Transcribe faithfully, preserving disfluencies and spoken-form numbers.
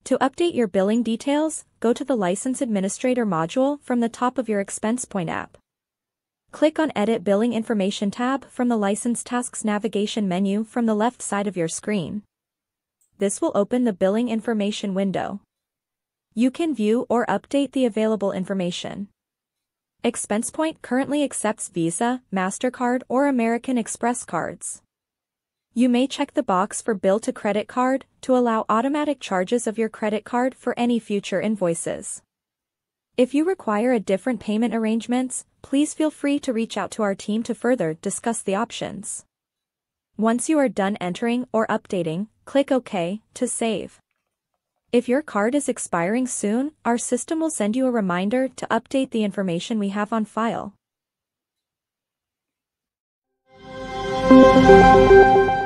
To update your billing details, go to the License Administrator module from the top of your ExpensePoint app. Click on Edit Billing Information tab from the License Tasks navigation menu from the left side of your screen. This will open the Billing Information window. You can view or update the available information. ExpensePoint currently accepts Visa, MasterCard, or American Express cards. You may check the box for Bill to Credit Card to allow automatic charges of your credit card for any future invoices. If you require a different payment arrangements, please feel free to reach out to our team to further discuss the options. Once you are done entering or updating, click OK to save. If your card is expiring soon, our system will send you a reminder to update the information we have on file.